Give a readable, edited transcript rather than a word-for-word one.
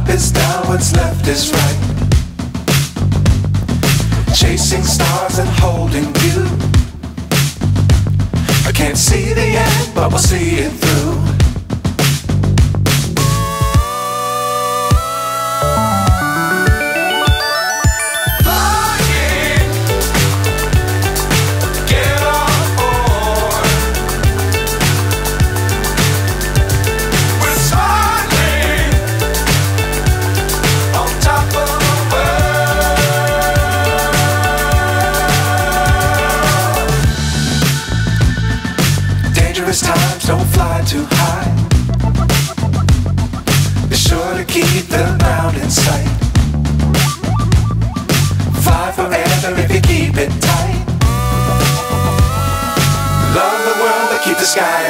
is down, what's left is right. Chasing stars and holding you. I can't see the end, but we'll see it through. Dangerous times, don't fly too high. Be sure to keep the ground in sight. Fly forever if you keep it tight. Love the world, but keep the sky